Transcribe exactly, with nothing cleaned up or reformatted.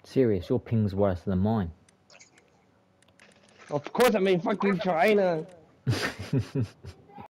Serious, your ping's worse than mine. Of course I'm in fucking China.